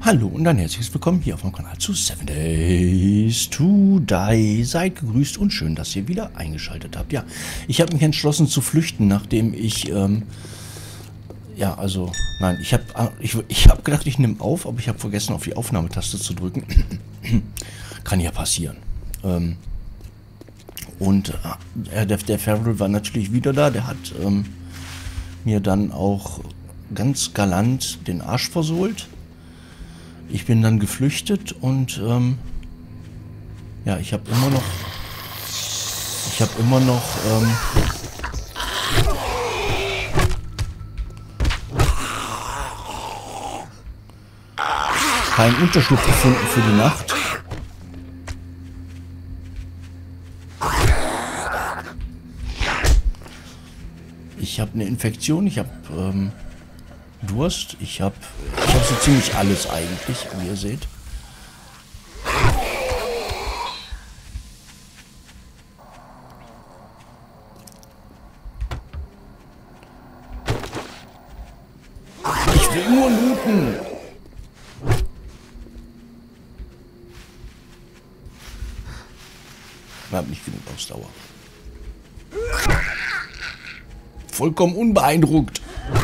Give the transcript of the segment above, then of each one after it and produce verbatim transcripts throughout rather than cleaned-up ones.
Hallo und ein herzliches Willkommen hier auf meinem Kanal zu Seven Days to Die. Seid gegrüßt und schön, dass ihr wieder eingeschaltet habt. Ja, ich habe mich entschlossen zu flüchten, nachdem ich, ähm, ja, also, nein, ich habe ich, ich hab gedacht, ich nehme auf, aber ich habe vergessen, auf die Aufnahmetaste zu drücken. Kann ja passieren. Ähm, und äh, der, der Feral war natürlich wieder da. Der hat ähm, mir dann auch ganz galant den Arsch versohlt. Ich bin dann geflüchtet und ähm, ja, ich habe immer noch, ich habe immer noch ähm, keinen Unterschlupf gefunden für die Nacht. Ich habe eine Infektion, ich habe ähm, Durst, ich habe ich hab so ziemlich alles eigentlich, wie ihr seht. Ich will nur looten. Ich habe nicht genug Ausdauer. Vollkommen unbeeindruckt.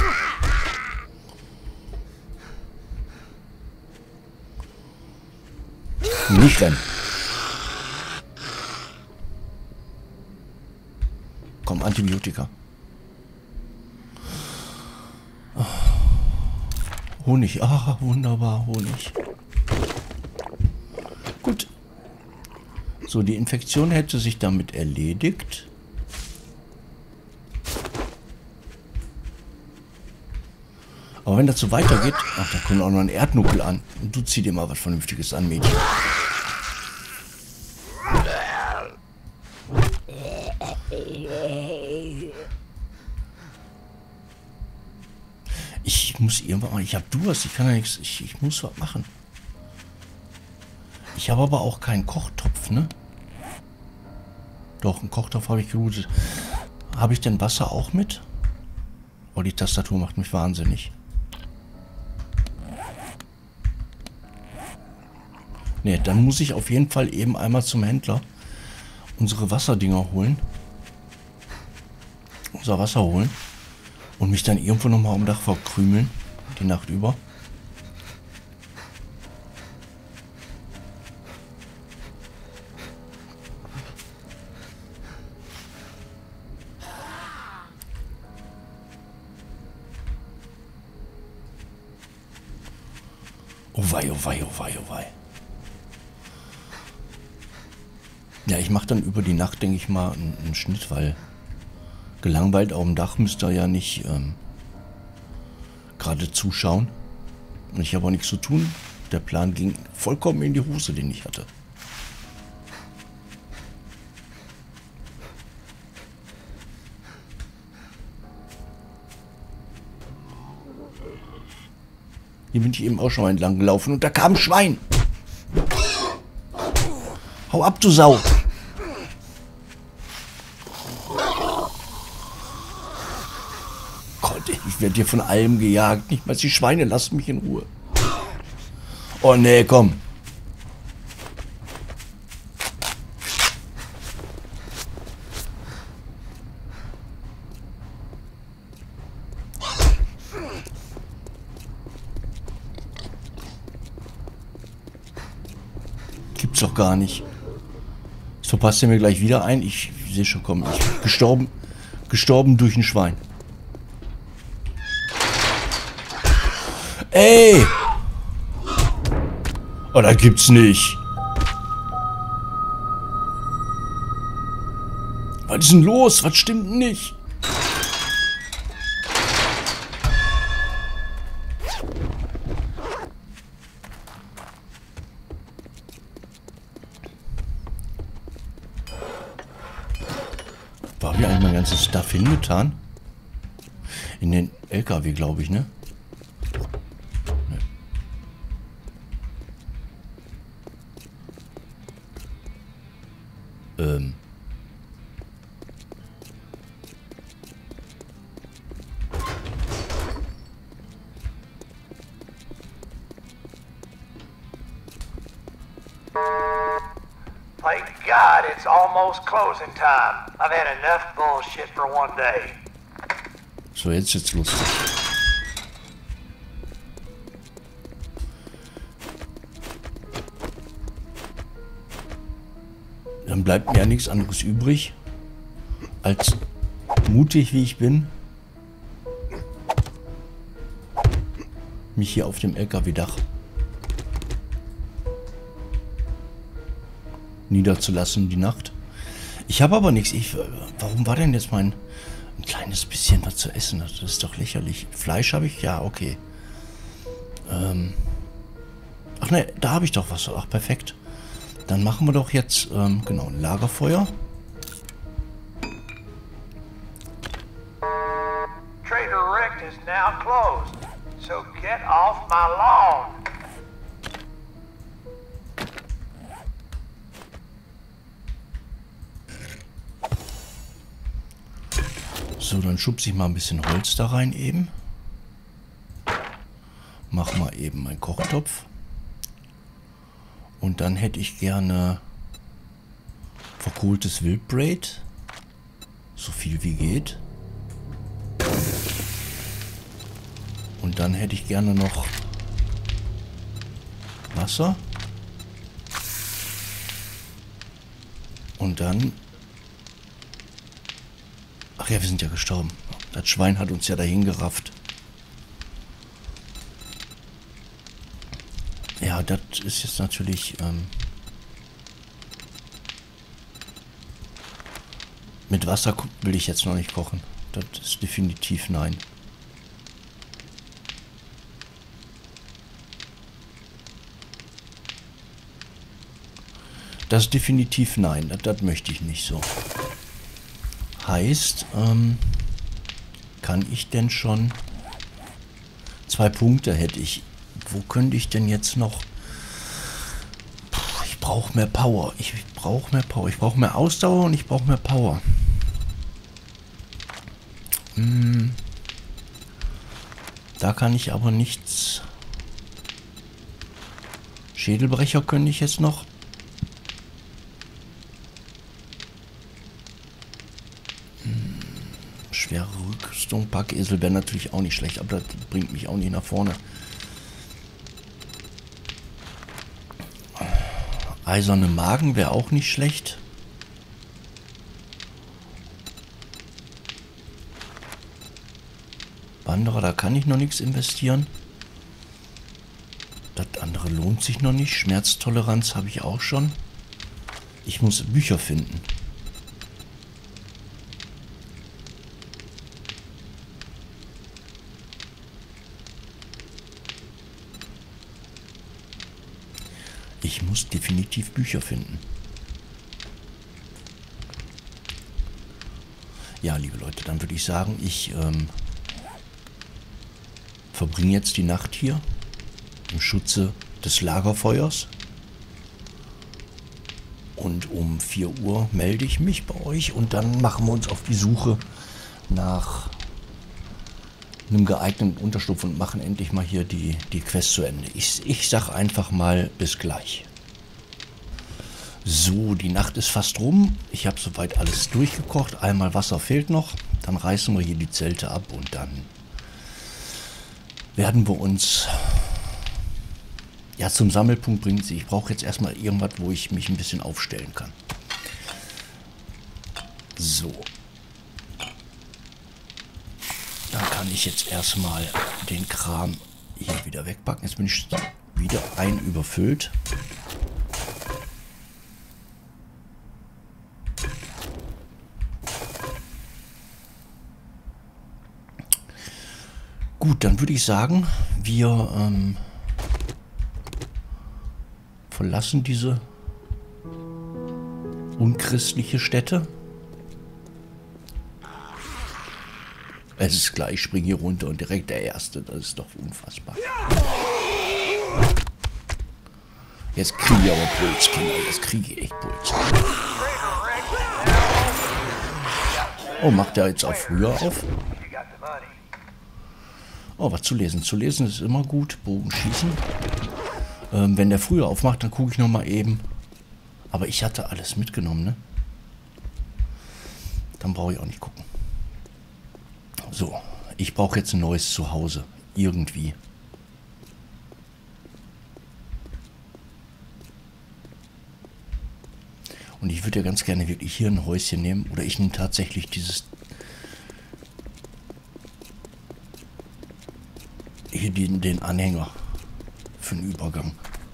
Nicht rennen. Komm, Antibiotika. Oh. Honig. Ah, wunderbar, Honig. Gut. So, die Infektion hätte sich damit erledigt. Aber wenn das so weitergeht... Ach, da kommt auch noch ein Erdnuckel an. Und du zieh dir mal was Vernünftiges an, Mädchen. Ich muss irgendwann... Ich habe Durst. Ich kann ja nichts... Ich, ich muss was machen. Ich habe aber auch keinen Kochtopf, ne? Doch, einen Kochtopf habe ich gelootet. Habe ich denn Wasser auch mit? Oh, die Tastatur macht mich wahnsinnig. Ne, dann muss ich auf jeden Fall eben einmal zum Händler unsere Wasserdinger holen. Unser Wasser holen. Und mich dann irgendwo nochmal am Dach verkrümeln. Die Nacht über. Oh wei, oh wei, oh wei, oh wei. Ja, ich mache dann über die Nacht, denke ich mal, einen, einen Schnitt, weil gelangweilt auf dem Dach müsst ihr ja nicht ähm, gerade zuschauen. Und ich habe auch nichts zu tun. Der Plan ging vollkommen in die Hose, den ich hatte. Hier bin ich eben auch schon mal entlang gelaufen und da kam ein Schwein. Hau ab, du Sau. Gott, ich werde hier von allem gejagt. Nicht mal die Schweine lassen mich in Ruhe. Oh nee, komm. Gibt's doch gar nicht. Das verpasst ihr mir gleich wieder ein. Ich sehe schon, komm. Ich gestorben. Gestorben durch ein Schwein. Ey! Oh, das gibt's nicht. Was ist denn los? Was stimmt denn nicht? Wo habe ich eigentlich mein ganzes Stuff hingetan? In den L K W, glaube ich, ne? Ne. Ähm. God, it's almost closing time. I've had enough bullshit for one day. So, jetzt wird's lustig. Dann bleibt mir ja nichts anderes übrig, als mutig wie ich bin, mich hier auf dem L K W-Dach niederzulassen die Nacht. Ich habe aber nichts. Ich, warum war denn jetzt mein ein kleines bisschen was zu essen? Das ist doch lächerlich. Fleisch habe ich? Ja, okay. Ähm, ach ne, da habe ich doch was. Ach, perfekt. Dann machen wir doch jetzt, ähm, genau, ein Lagerfeuer. Trader Rick is now closed, so get off my lawn. So, dann schubse ich mal ein bisschen Holz da rein eben. Mach mal eben meinen Kochtopf. Und dann hätte ich gerne verkohltes Wildbraid. So viel wie geht. Und dann hätte ich gerne noch Wasser. Und dann... Ach ja, wir sind ja gestorben. Das Schwein hat uns ja dahin gerafft. Ja, das ist jetzt natürlich... Ähm, mit Wasser will ich jetzt noch nicht kochen. Das ist definitiv nein. Das ist definitiv nein. Das, das möchte ich nicht so. Heißt, ähm, kann ich denn schon... Zwei Punkte hätte ich. Wo könnte ich denn jetzt noch... Puh, ich brauche mehr Power. Ich, ich brauche mehr Power. Ich brauche mehr Ausdauer und ich brauche mehr Power. Hm. Da kann ich aber nichts... Schädelbrecher könnte ich jetzt noch. Hm. Schwere Rüstung, Packesel wäre natürlich auch nicht schlecht, aber das bringt mich auch nicht nach vorne. Eiserne Magen wäre auch nicht schlecht. Wanderer, da kann ich noch nichts investieren. Das andere lohnt sich noch nicht. Schmerztoleranz habe ich auch schon. Ich muss Bücher finden. Ich muss definitiv Bücher finden. Ja, liebe Leute, dann würde ich sagen, ich ähm, verbringe jetzt die Nacht hier im Schutze des Lagerfeuers. Und um vier Uhr melde ich mich bei euch und dann machen wir uns auf die Suche nach einem geeigneten Unterschlupf und machen endlich mal hier die, die Quest zu Ende. Ich, ich sag einfach mal bis gleich. So, die Nacht ist fast rum. Ich habe soweit alles durchgekocht. Einmal Wasser fehlt noch. Dann reißen wir hier die Zelte ab und dann werden wir uns ja zum Sammelpunkt bringen. Ich brauche jetzt erstmal irgendwas, wo ich mich ein bisschen aufstellen kann. So. Dann kann ich jetzt erstmal den Kram hier wieder wegpacken. Jetzt bin ich wieder ein überfüllt. Gut, dann würde ich sagen, wir ähm, verlassen diese unchristliche Stätte. Es ist gleich, ich springe hier runter und direkt der Erste. Das ist doch unfassbar. Jetzt kriege ich aber Puls, Kinder. Jetzt kriege ich echt Puls. Oh, macht der jetzt auch früher auf? Oh, was zu lesen. Zu lesen ist immer gut. Bogen schießen. Ähm, wenn der früher aufmacht, dann gucke ich nochmal eben. Aber ich hatte alles mitgenommen, ne? Dann brauche ich auch nicht gucken. So, ich brauche jetzt ein neues Zuhause. Irgendwie. Und ich würde ja ganz gerne wirklich hier ein Häuschen nehmen. Oder ich nehme tatsächlich dieses... Hier den, den Anhänger. Für den Übergang.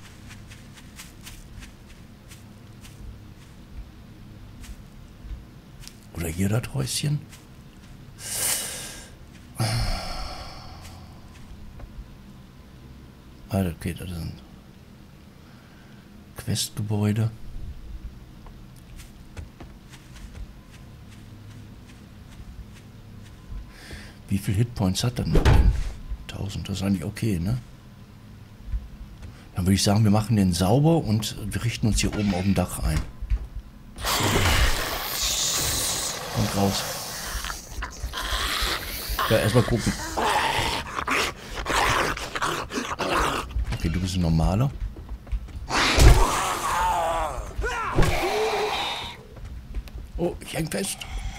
Oder hier das Häuschen. Ah, okay, das ist ein Questgebäude. Wie viel Hitpoints hat dann noch denn? tausend, das ist eigentlich okay, ne? Dann würde ich sagen, wir machen den sauber und wir richten uns hier oben auf dem Dach ein. Kommt raus. Ja, erstmal gucken. Okay, du bist ein normaler. Oh, ich häng fest.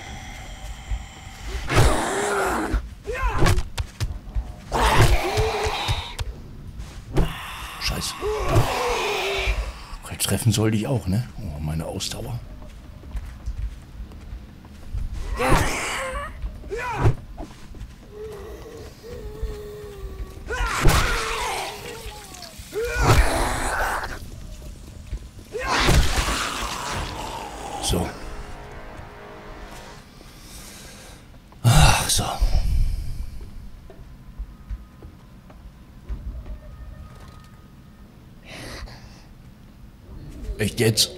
Scheiße. Treffen sollte ich auch, ne? Oh, meine Ausdauer. So. Ach, so. Echt jetzt?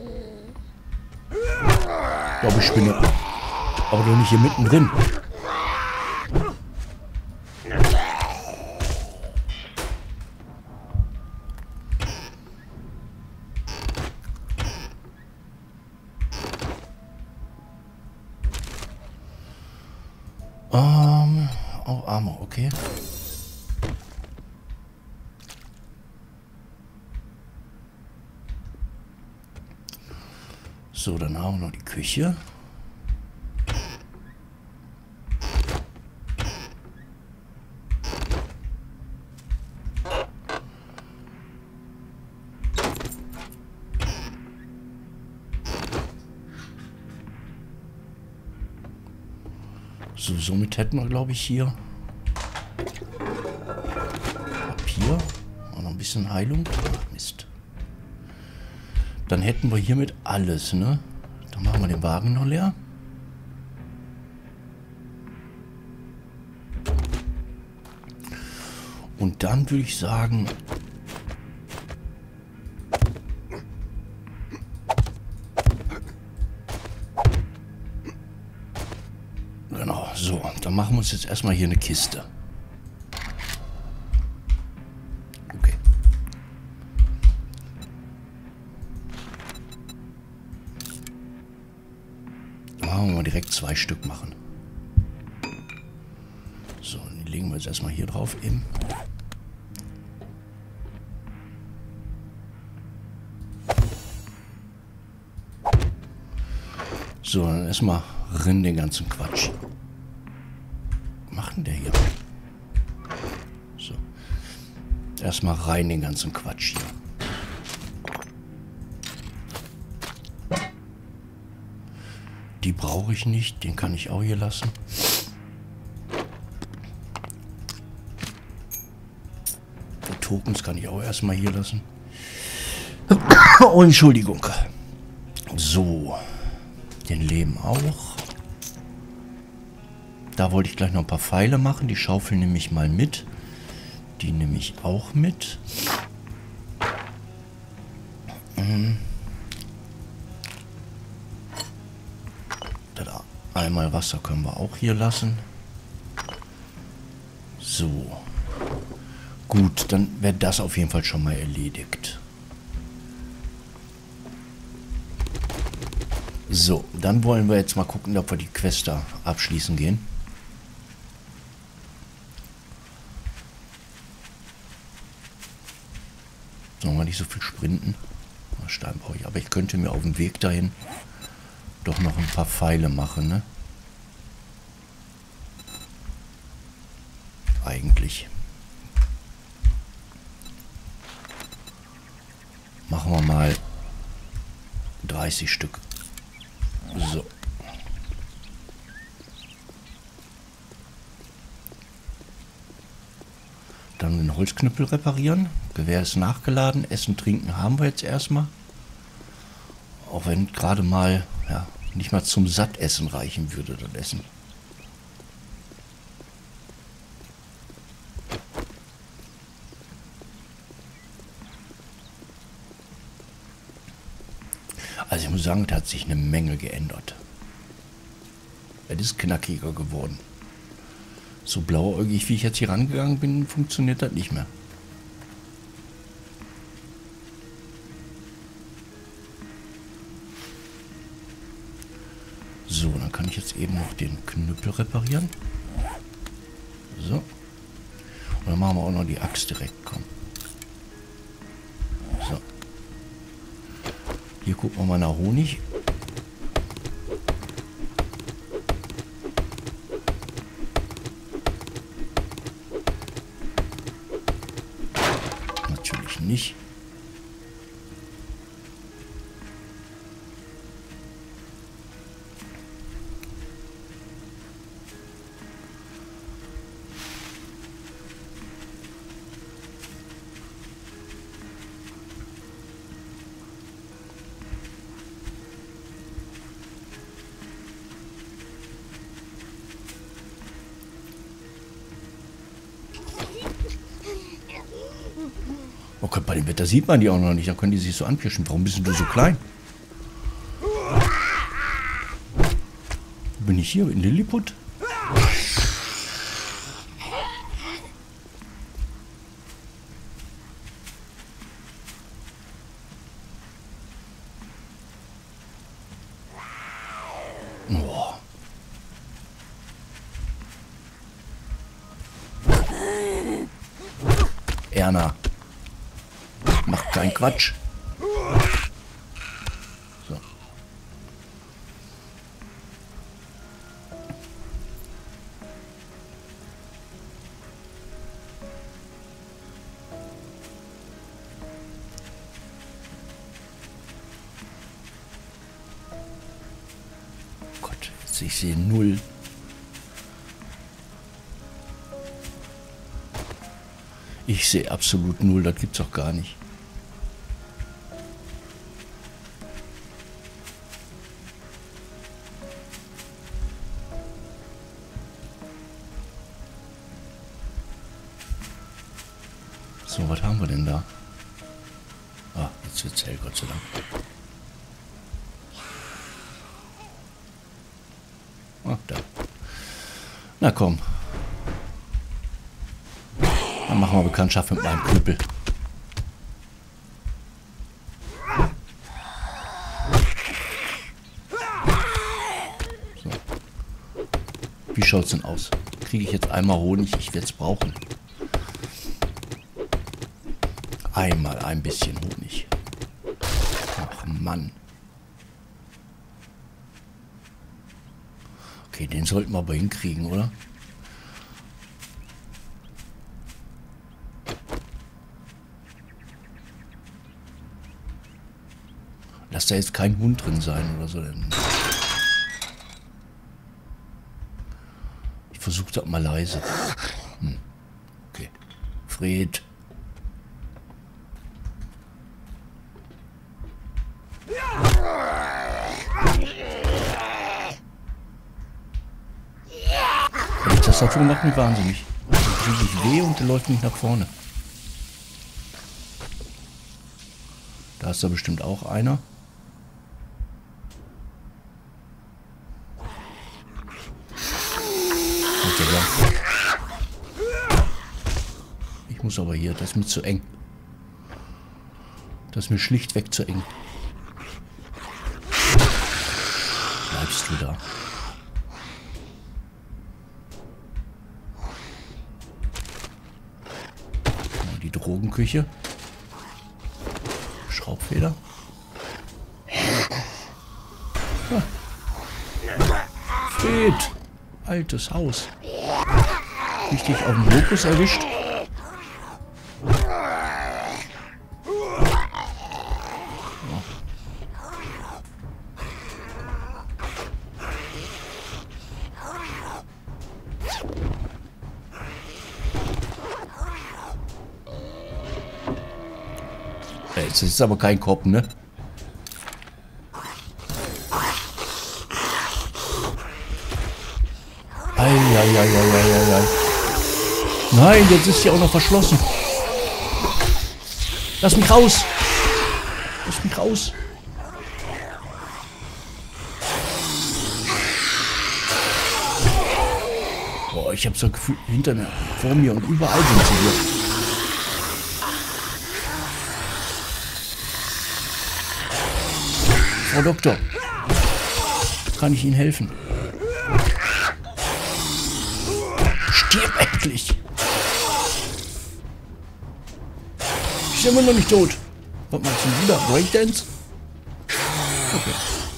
Ich glaube, ich spinne. Aber doch nicht hier mittendrin. Ähm, oh, Armor, okay. So, dann haben wir noch die Küche. So, somit hätten wir, glaube ich, hier Papier und noch ein bisschen Heilung. Ach, Mist. Dann hätten wir hiermit alles, ne? Dann machen wir den Wagen noch leer. Und dann würde ich sagen... Genau, so. Dann machen wir uns jetzt erstmal hier eine Kiste. Okay. Machen wir mal direkt zwei Stück machen. So, die legen wir jetzt erstmal hier drauf eben. So, dann erstmal rein den ganzen Quatsch. Was macht denn der hier? So. Erstmal rein den ganzen Quatsch hier. Die brauche ich nicht, den kann ich auch hier lassen. Die Tokens kann ich auch erstmal hier lassen. Oh, Entschuldigung. So. Den Lehm auch. Da wollte ich gleich noch ein paar Pfeile machen. Die Schaufel nehme ich mal mit. Die nehme ich auch mit. Mhm. Das einmal Wasser können wir auch hier lassen. So. Gut, dann wäre das auf jeden Fall schon mal erledigt. So, dann wollen wir jetzt mal gucken, ob wir die Quest da abschließen gehen. Sollen wir nicht so viel sprinten? Stein brauche ich. Aber ich könnte mir auf dem Weg dahin doch noch ein paar Pfeile machen, ne? Eigentlich. Machen wir mal dreißig Stück. So. Dann den Holzknüppel reparieren. Gewehr ist nachgeladen. Essen, trinken haben wir jetzt erstmal. Auch wenn gerade mal, ja, nicht mal zum Sattessen reichen würde, das Essen. Also ich muss sagen, da hat sich eine Menge geändert. Es ist knackiger geworden. So blauäugig, wie ich jetzt hier rangegangen bin, funktioniert das nicht mehr. So, dann kann ich jetzt eben noch den Knüppel reparieren. So. Und dann machen wir auch noch die Axt direkt. Komm. So. Hier gucken wir mal nach Honig. Natürlich nicht. Oh Gott, bei dem Wetter sieht man die auch noch nicht. Dann können die sich so anpirschen. Warum bist du so klein? Bin ich hier in Lilliput? Oh. Erna. Mach keinen Quatsch. So. Gott, jetzt ich sehe null. Ich sehe absolut null, das gibt's doch gar nicht. So, was haben wir denn da? Ah, jetzt wird's hell, Gott sei Dank. Ah, da. Na komm. Dann machen wir Bekanntschaft mit meinem Knüppel. So. Wie schaut's denn aus? Kriege ich jetzt einmal Honig? Ich werde es brauchen. Einmal ein bisschen Honig. Ach Mann. Okay, den sollten wir aber hinkriegen, oder? Lass da jetzt kein Hund drin sein oder so. Ich versuche das mal leise. Hm. Okay. Fred. Die Tastatur macht mich wahnsinnig. Dann kriege ich weh und der läuft nicht nach vorne. Da ist da bestimmt auch einer. Ich muss aber hier, das ist mir zu eng. Das ist mir schlichtweg zu eng. Bleibst du da? Die Drogenküche. Schraubfeder. Shit. Altes Haus. Richtig auf den Lokus erwischt. Jetzt ist aber kein Kopf, ne? Eieieiei. Nein, jetzt ist sie auch noch verschlossen. Lass mich raus. Lass mich raus. Boah, ich hab so ein Gefühl, hinter mir, vor mir und überall sind sie hier. Frau Doktor, kann ich Ihnen helfen? Stirb endlich! Ich bin immer noch nicht tot. Was machst du wieder? Breakdance? Okay.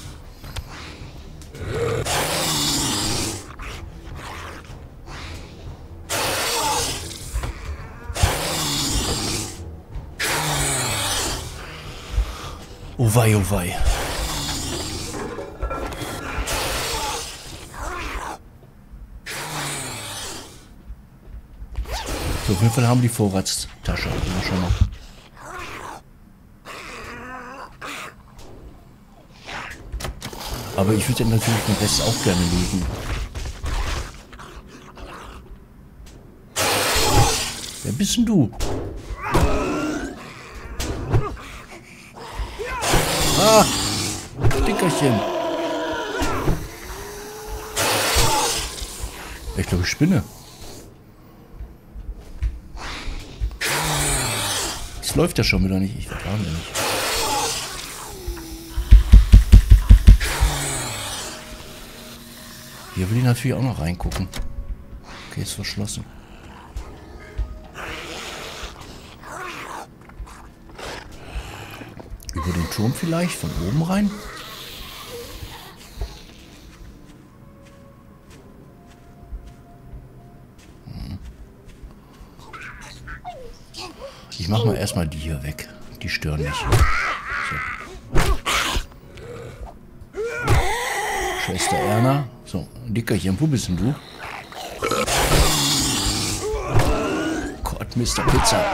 Oh wei, oh wei. So, auf jeden Fall haben wir die Vorratstasche. Also schon mal. Aber ich würde natürlich den Rest auch gerne legen. Wer bist denn du? Ah! Dickerchen. Ich glaube, ich spinne. Das läuft ja schon wieder nicht. Ich vertraue mir nicht. Hier will ich natürlich auch noch reingucken. Okay, ist verschlossen. Über den Turm vielleicht? Von oben rein? Hm. Ich mach mal erstmal die hier weg. Die stören mich. So. Schwester Erna. So, Dickerchen, wo bist denn du? Gott, Mister Pizza.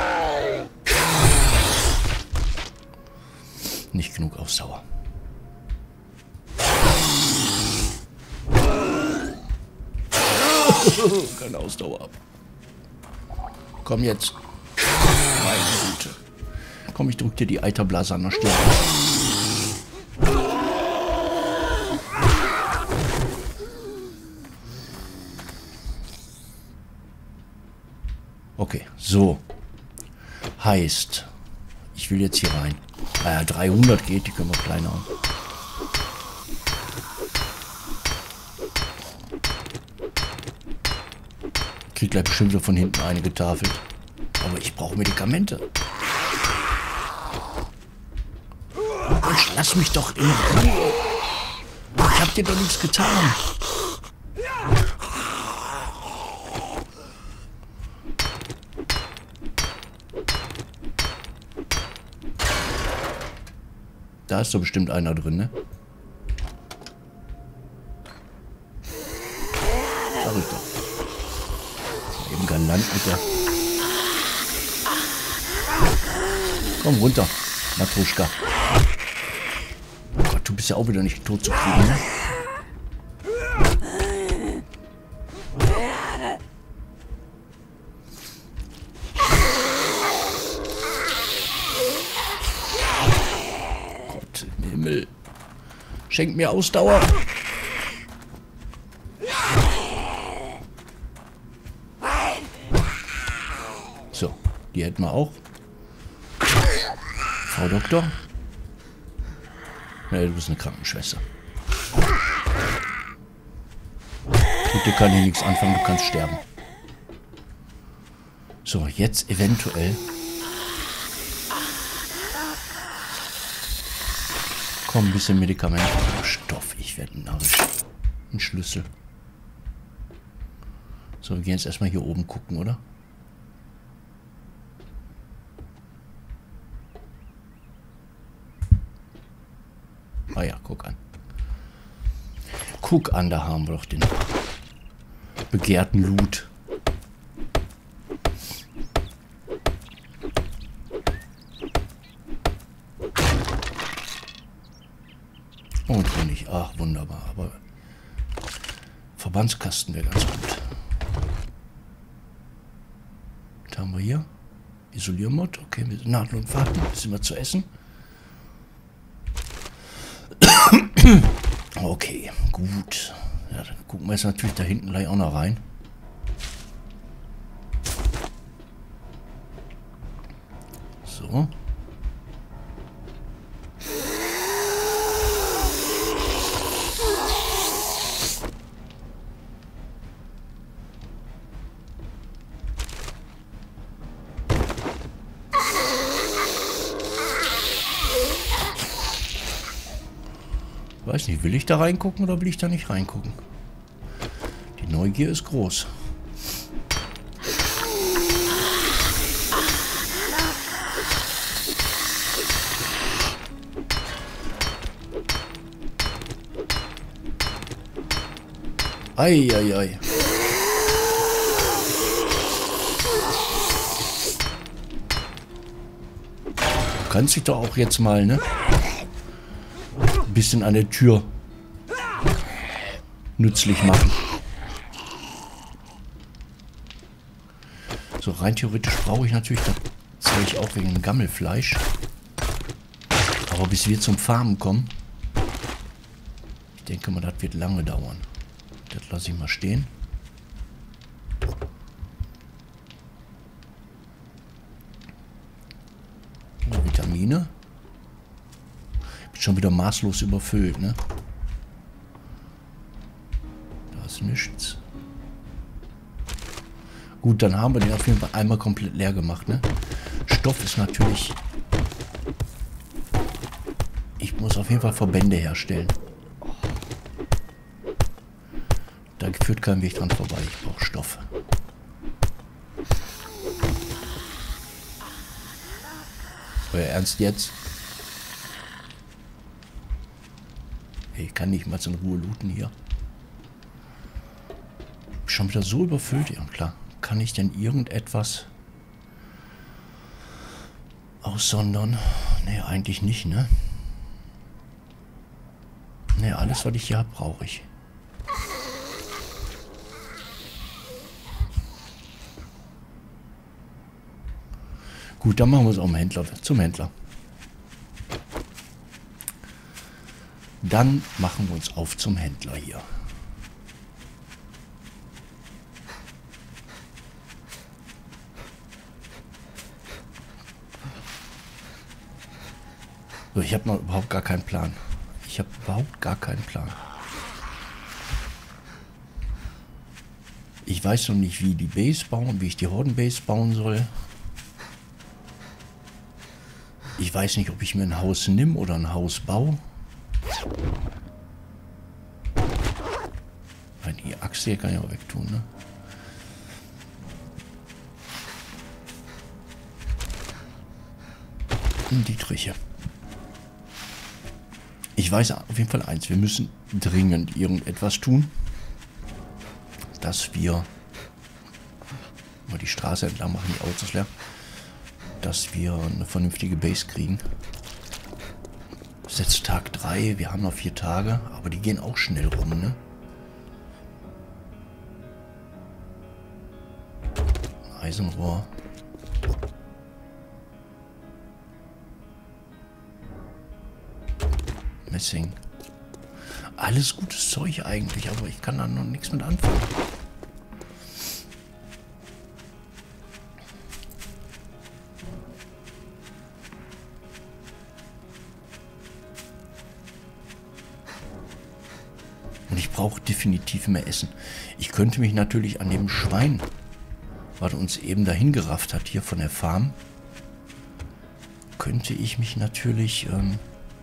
Nicht genug Ausdauer. Keine Ausdauer ab. Komm jetzt. Meine Güte. Komm, ich drück dir die Eiterblase an der Stirn. Okay, so. Heißt, ich will jetzt hier rein. Naja, dreihundert geht, die können wir kleiner haben. Ich krieg gleich bestimmt so von hinten eine getafelt. Aber ich brauche Medikamente. Und lass mich doch in Ruhe. Ich hab dir doch nichts getan. Da ist doch bestimmt einer drin, ne? Sag ich doch. Eben galant mit der... Komm runter, Matruschka. Oh Gott, du bist ja auch wieder nicht tot zu kriegen, ne? Schenkt mir Ausdauer. So, die hätten wir auch. Frau Doktor. Ja, du bist eine Krankenschwester. Mit dir kann ich nichts anfangen, du kannst sterben. So, jetzt eventuell... Komm, ein bisschen Medikament. Oh, Stoff, ich werde narrisch. Ein Schlüssel. So, wir gehen jetzt erstmal hier oben gucken, oder? Ah ja, guck an. Guck an, da haben wir doch den begehrten Loot. Und Honig. Ach, wunderbar. Aber Verbandskasten wäre ganz gut. Was haben wir hier? Isoliermod. Okay, wir sind nahtlos und warten. Bisschen was zu essen. Okay, gut. Ja, dann gucken wir jetzt natürlich da hinten gleich auch noch rein. So. Weiß nicht, will ich da reingucken oder will ich da nicht reingucken? Die Neugier ist groß. Ei, ei, ei. Du kannst dich doch auch jetzt mal, ne? Bisschen an der Tür nützlich machen. So, rein theoretisch brauche ich natürlich das Zeug auch wegen dem Gammelfleisch. Aber bis wir zum Farmen kommen, ich denke mal, das wird lange dauern. Das lasse ich mal stehen. So, Vitamine. Schon wieder maßlos überfüllt, ne? Da ist nichts. Gut, dann haben wir den auf jeden Fall einmal komplett leer gemacht, ne? Stoff ist natürlich... Ich muss auf jeden Fall Verbände herstellen. Da führt kein Weg dran vorbei. Ich brauche Stoff. Euer Ernst jetzt? Ich kann nicht mal in Ruhe looten hier. Schon wieder so überfüllt, ja klar. Kann ich denn irgendetwas aussondern? Ne, eigentlich nicht, ne? Ne, alles, was ich hier habe, brauche ich. Gut, dann machen wir es auch zum Händler, zum Händler. Dann machen wir uns auf zum Händler hier. So, ich habe noch überhaupt gar keinen Plan. Ich habe überhaupt gar keinen Plan. Ich weiß noch nicht, wie die Base bauen, wie ich die Horden-Base bauen soll. Ich weiß nicht, ob ich mir ein Haus nehme oder ein Haus baue. Die Axt hier kann ich auch wegtun, ne? Die Triche. Ich weiß auf jeden Fall eins, wir müssen dringend irgendetwas tun, dass wir mal die Straße entlang machen, die Autos leer, dass wir eine vernünftige Base kriegen. Das ist jetzt Tag drei, wir haben noch vier Tage, aber die gehen auch schnell rum, ne? Eisenrohr. Messing. Alles gutes Zeug eigentlich, aber ich kann da noch nichts mit anfangen. Und ich brauche definitiv mehr Essen. Ich könnte mich natürlich an dem Schwein, was uns eben dahin gerafft hat, hier von der Farm, könnte ich mich natürlich ähm,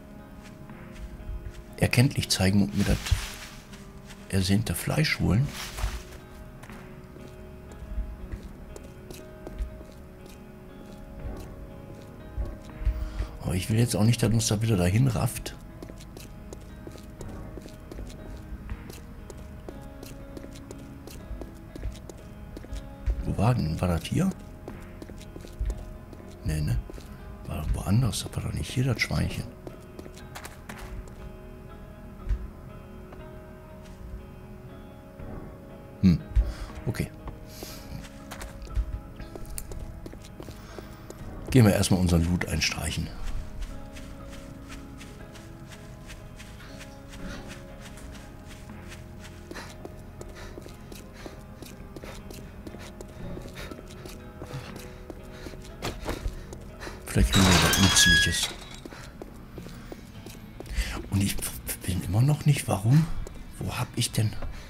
erkenntlich zeigen und mir das ersehnte Fleisch holen. Aber ich will jetzt auch nicht, dass uns da wieder dahin rafft. Wo war denn? War das hier? Nee, ne? War doch woanders. Das war doch nicht hier, das Schweinchen. Hm. Okay. Gehen wir erstmal unseren Loot einstreichen. Vielleicht kriegen wir was Nützliches. Und ich bin immer noch nicht, warum? Wo hab ich denn?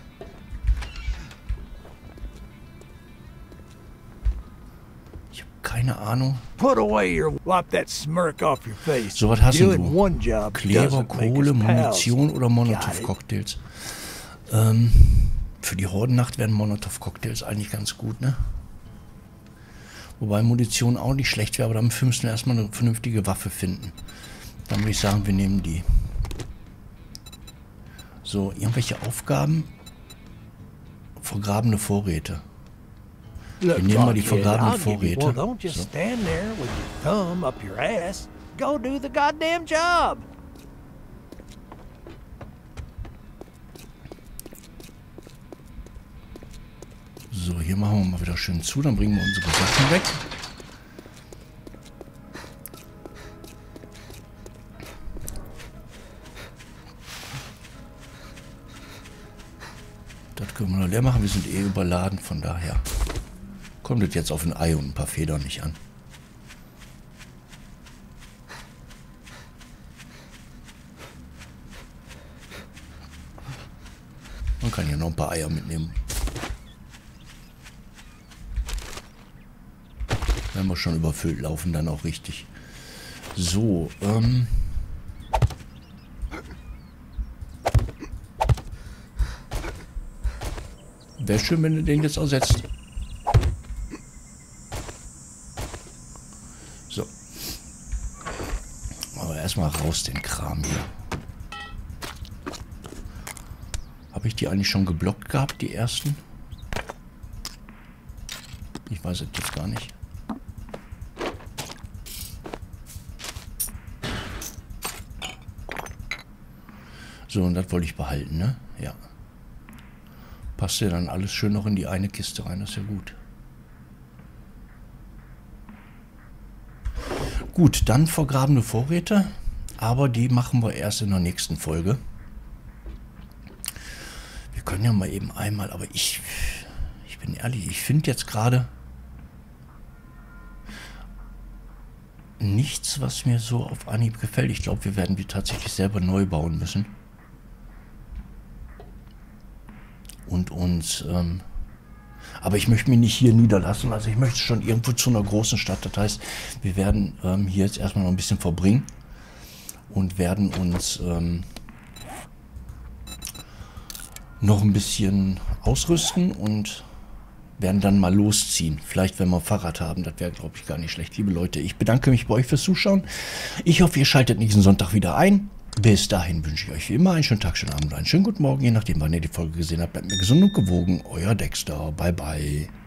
Ich habe keine Ahnung. Put away your wipe that smirk off your face. So was hast du. Doing one job Kleber, doesn't make Kohle, us pals. Munition oder Got Molotow-Cocktails. Ähm, für die Hordennacht wären Molotow-Cocktails eigentlich ganz gut, ne? Wobei Munition auch nicht schlecht wäre, aber dann müssen wir erstmal eine vernünftige Waffe finden. Dann würde ich sagen, wir nehmen die. So, irgendwelche Aufgaben? Vergrabene Vorräte. Wir nehmen mal die vergrabenen Vorräte. Well, don't just So. stand there with your thumb up your ass. Go do the goddamn job. So, hier machen wir mal wieder schön zu, dann bringen wir unsere Sachen weg. Das können wir noch leer machen, wir sind eh überladen, von daher kommt es jetzt auf ein Ei und ein paar Federn nicht an. Man kann hier noch ein paar Eier mitnehmen. Wenn wir schon überfüllt laufen, dann auch richtig. So, ähm... wäre schön, wenn du den jetzt ersetzt. So. Aber erstmal raus den Kram hier. Habe ich die eigentlich schon geblockt gehabt, die ersten? Ich weiß es jetzt gar nicht. So, und das wollte ich behalten, ne? Ja. Passt ja dann alles schön noch in die eine Kiste rein, das ist ja gut. Gut, dann vergrabene Vorräte, aber die machen wir erst in der nächsten Folge. Wir können ja mal eben einmal, aber ich, ich bin ehrlich, ich finde jetzt gerade nichts, was mir so auf Anhieb gefällt. Ich glaube, wir werden die tatsächlich selber neu bauen müssen. Und uns, ähm, aber ich möchte mich nicht hier niederlassen, also ich möchte schon irgendwo zu einer großen Stadt, das heißt, wir werden ähm, hier jetzt erstmal noch ein bisschen verbringen und werden uns ähm, noch ein bisschen ausrüsten und werden dann mal losziehen, vielleicht wenn wir ein Fahrrad haben, das wäre glaube ich gar nicht schlecht. Liebe Leute, ich bedanke mich bei euch fürs Zuschauen, ich hoffe ihr schaltet nächsten Sonntag wieder ein. Bis dahin wünsche ich euch wie immer einen schönen Tag, schönen Abend, einen schönen guten Morgen, je nachdem, wann ihr die Folge gesehen habt. Bleibt mir gesund und gewogen, euer Dexter. Bye, bye.